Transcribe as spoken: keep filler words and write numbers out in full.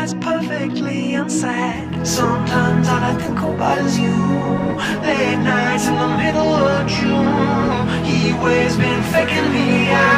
that's perfectly unsaid. Sometimes all I think about is you. Late nights in the middle of June. He always been faking me out.